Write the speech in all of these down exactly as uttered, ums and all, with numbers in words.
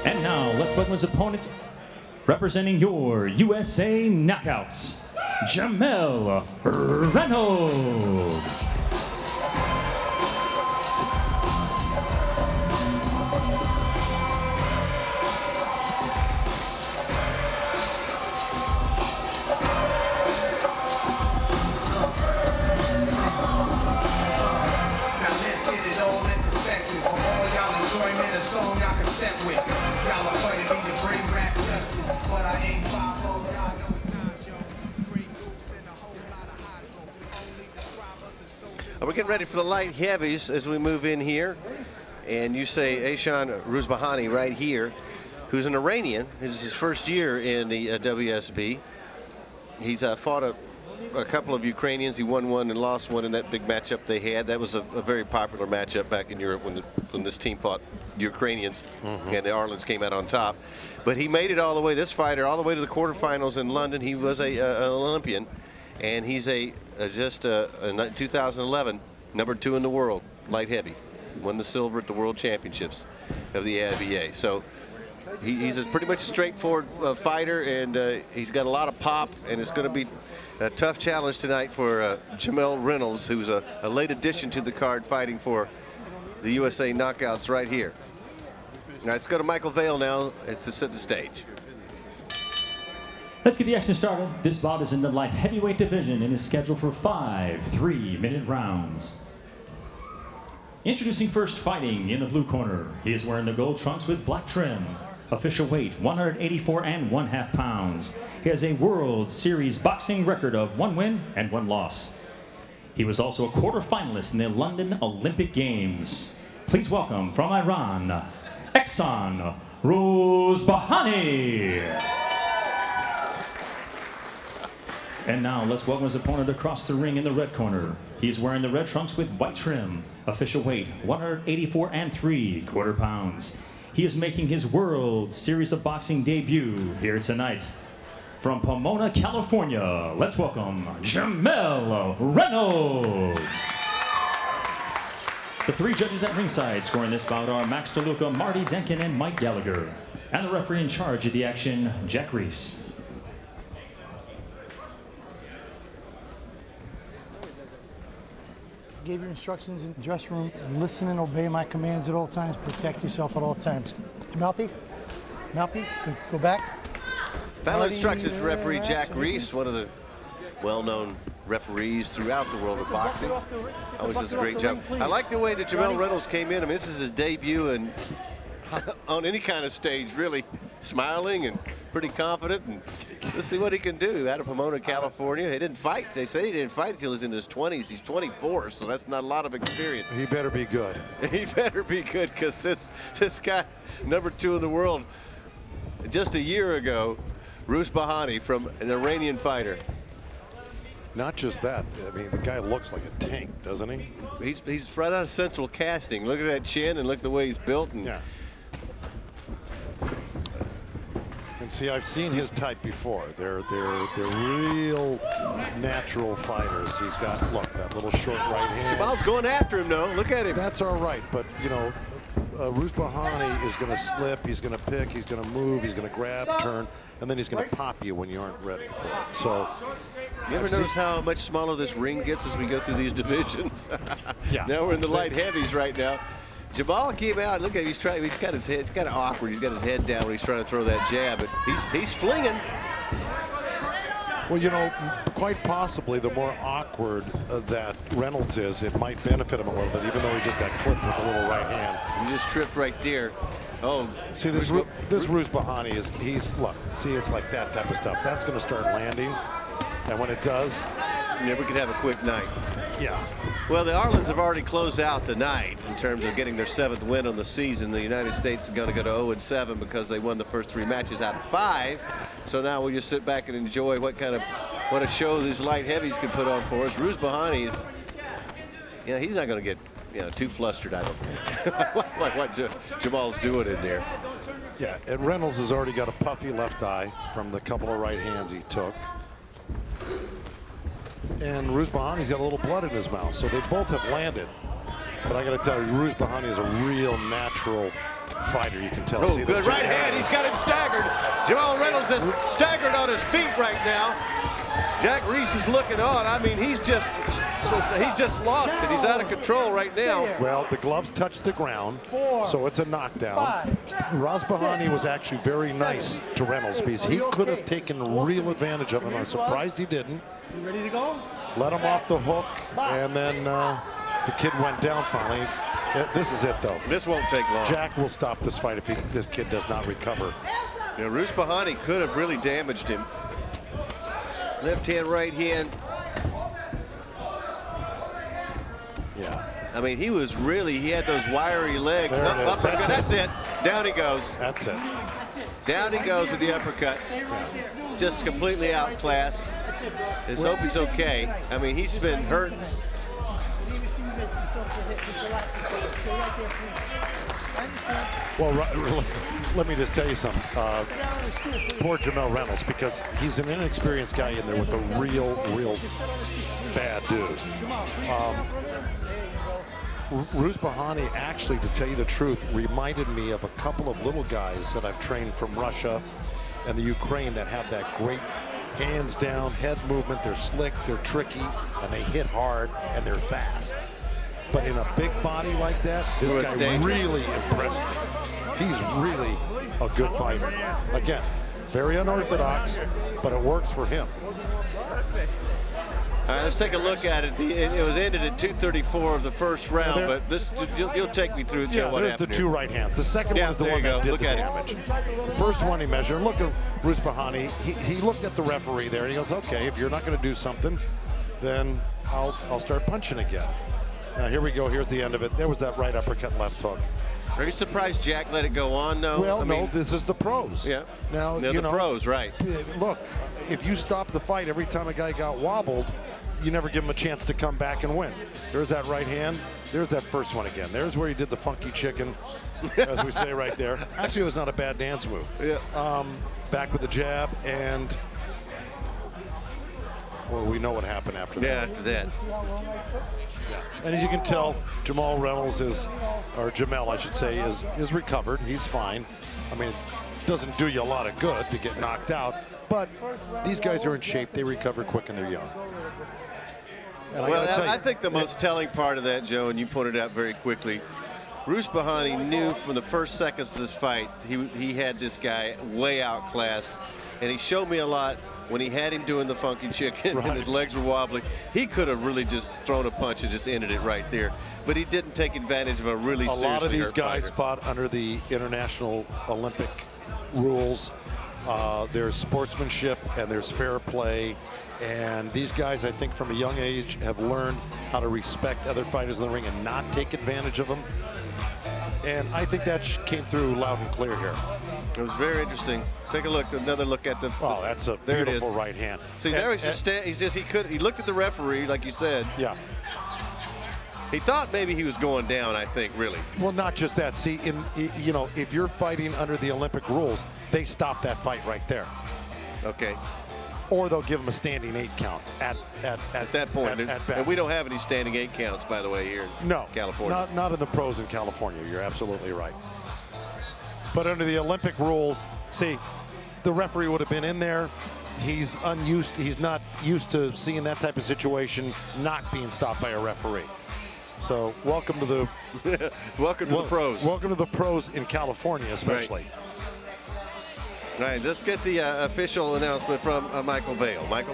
And now, let's welcome his opponent, representing your U S A Knockouts, Jamel Reynolds. Song y'all can step with. Y'all appointed me to bring rap justice, but I ain't five oh, y'all know it's not show. Green groups and a whole lot of hydro. Only describe us as soldiers. We're getting ready for the light heavies as we move in here. And you say Ehsan Rouzbahani right here, who's an Iranian. This is his first year in the uh, W S B. He's uh, fought a, a couple of Ukrainians. He won one and lost one in that big matchup they had. That was a, a very popular matchup back in Europe when, the, when this team fought Ukrainians, mm-hmm. and the Arlans came out on top. But he made it all the way, this fighter, all the way to the quarterfinals in London. He was a, uh, an Olympian, and he's a, a just a, a two thousand eleven number two in the world, light heavy. Won the silver at the World Championships of the A I B A. So he, he's a pretty much a straightforward uh, fighter, and uh, he's got a lot of pop, and it's going to be a tough challenge tonight for uh, Jamel Reynolds, who's a, a late addition to the card, fighting for the U S A Knockouts right here. Now let's go to Michael Vale now to set the stage. Let's get the action started. This bout is in the light heavyweight division and is scheduled for five three-minute rounds. Introducing first, fighting in the blue corner. He is wearing the gold trunks with black trim. Official weight, one hundred eighty-four and one half pounds. He has a World Series boxing record of one win and one loss. He was also a quarterfinalist in the London Olympic Games. Please welcome from Iran, Ehsan Rouzbahani. And now let's welcome his opponent across the ring in the red corner. He's wearing the red trunks with white trim. Official weight, one hundred eighty-four and three quarter pounds. He is making his World Series of Boxing debut here tonight. From Pomona, California, let's welcome Jamel Reynolds. The three judges at ringside scoring this bout are Max DeLuca, Marty Denkin, and Mike Gallagher. And the referee in charge of the action, Jack Reese. Gave your instructions in the dressing room. Listen and obey my commands at all times. Protect yourself at all times. Mouthpiece? Mouthpiece? Go back. Final instructions for referee Jack Reese, one of the well-known referees throughout the world of boxing. Always does a great job. I like the way that Jamel Reynolds came in. I mean, this is his debut and on any kind of stage, really smiling and pretty confident. And let's see what he can do out of Pomona, California. He didn't fight. They say he didn't fight until he was in his twenties. He's twenty-four, so that's not a lot of experience. He better be good. He better be good, because this this guy, number two in the world, just a year ago, Rouzbahani, from an Iranian fighter. Not just that. I mean, the guy looks like a tank, doesn't he? He's he's right out of Central Casting. Look at that chin and look at the way he's built. And yeah. And see, I've seen his type before. They're they're they're real natural fighters. He's got, look, that little short right hand. Jamal's going after him, though. Look at him. That's all right, but you know, uh, Rouzbahani is going to slip. He's going to pick. He's going to move. He's going to grab, turn, and then he's going to pop you when you aren't ready for it. So, you ever notice how much smaller this ring gets as we go through these divisions? Yeah. Now we're in the light heavies right now. Jamal came out. Look at him. He's trying. He's got his head. It's kind of awkward. He's got his head down when he's trying to throw that jab, but he's he's flinging. Well, you know, quite possibly the more awkward uh, that Reynolds is, it might benefit him a little bit, even though he just got clipped with a little right hand. He just tripped right there. Oh, see this Ru this Rouzbahani is he's look. See, it's like that type of stuff. That's going to start landing, and when it does, yeah, we could have a quick night. Yeah. Well, the Arlans have already closed out the night in terms of getting their seventh win on the season. The United States is going to go to oh and seven because they won the first three matches out of five. So now we'll just sit back and enjoy what kind of what a show these light heavies can put on for us. Rouzbahani is, yeah, he's not going to get, you know, too flustered, I don't think, like what J Jamal's doing in there. Yeah, and Reynolds has already got a puffy left eye from the couple of right hands he took. And Rouzbahani's got a little blood in his mouth, so they both have landed. But I got to tell you, Rouzbahani is a real natural fighter, you can tell. Oh, See good right hand. He's got him staggered. Jamel Reynolds is staggered on his feet right now. Jack Reese is looking on. I mean, he's just he's just lost it. He's out of control right now. Well, the gloves touch the ground, so it's a knockdown. Rouzbahani was actually very nice to Reynolds because he could have taken real advantage of him. I'm surprised he didn't. You ready to go? Let him off the hook, and then uh, the kid went down finally. This is it, though. This won't take long. Jack will stop this fight if he, this kid does not recover. Yeah, Rouzbahani could have really damaged him. Left hand, right hand. Yeah. I mean, he was really, he had those wiry legs. There No, it is. uppercut. That's That's it. it. Down he goes. That's it. Down he goes with the uppercut. Just completely outclassed. Let's hope he's okay. I mean, he's been hurt. Well, let me just tell you something. Uh, poor Jamel Reynolds, because he's an inexperienced guy in there with a real, real bad dude. Um, Rouzbahani, actually, to tell you the truth, reminded me of a couple of little guys that I've trained from Russia and the Ukraine that have that great hands down, head movement. They're slick, they're tricky, and they hit hard, and they're fast. But in a big body like that, this guy really impressed me. He's really a good fighter. Again, very unorthodox, but it works for him. All right, let's take a look at it. It, it was ended at two thirty-four of the first round, there, but this you'll, you'll take me through it. Yeah, what there's the happened two here. right hands. The second Yeah, one is the there one you that go. did Look the at it. damage. The first one he measured. Look at Rouzbahani. He, he looked at the referee there and he goes, okay, if you're not going to do something, then I'll, I'll start punching again. Now here we go. Here's the end of it. There was that right uppercut, left hook. Are you surprised Jack let it go on, though? Well, I no, mean, this is the pros. Yeah. Now, They're you the know, pros, right? Look, if you stop the fight every time a guy got wobbled, you never give him a chance to come back and win. There's that right hand. There's that first one again. There's where he did the funky chicken, as we say right there. Actually, it was not a bad dance move. Yeah. Um, back with the jab, and well, we know what happened after that. Yeah, after that. Yeah. And as you can tell, Jamel Reynolds is, or Jamel, I should say, is is recovered. He's fine. I mean, it doesn't do you a lot of good to get knocked out, but these guys are in shape. They recover quick and they're young. And I well, gotta tell you, I think the most telling part of that, Joe, and you pointed out very quickly, Rouzbahani knew from the first seconds of this fight he he had this guy way outclassed, and he showed me a lot. When he had him doing the funky chicken right. and his legs were wobbly, he could have really just thrown a punch and just ended it right there. But he didn't take advantage of a really a seriously lot of these hurt guys fighter. fought under the international Olympic rules. Uh, there's sportsmanship and there's fair play. And these guys, I think from a young age, have learned how to respect other fighters in the ring and not take advantage of them. And I think that came through loud and clear here. It was very interesting. Take a look, another look at the. Oh, that's a there beautiful it is. right hand. See, and, there he's just stand, he's just he could he looked at the referee like you said. Yeah. He thought maybe he was going down. I think really. Well, not just that. See, in you know, if you're fighting under the Olympic rules, they stop that fight right there. Okay. Or they'll give him a standing eight count at at, at, At that point, At, at best. and we don't have any standing eight counts, by the way, here in no, California. Not not in the pros in California. You're absolutely right. But under the Olympic rules, see, the referee would have been in there. He's unused. He's not used to seeing that type of situation not being stopped by a referee. So welcome to the welcome to well, the pros. Welcome to the pros in California, especially. Right. All right, let's get the uh, official announcement from uh, Michael Vale. Michael.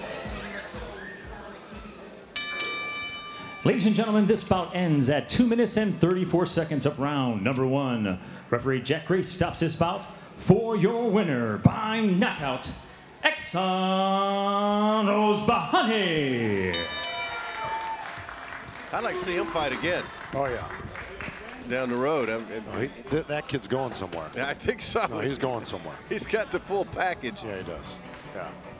Ladies and gentlemen, this bout ends at two minutes and thirty-four seconds of round number one. Referee Jack Grace stops this bout for your winner by knockout, Ehsan Rouzbahani. I'd like to see him fight again. Oh yeah. Down the road. I, No, he, th that kid's going somewhere. I think so. No, he's going somewhere. He's got the full package. Yeah, he does. Yeah.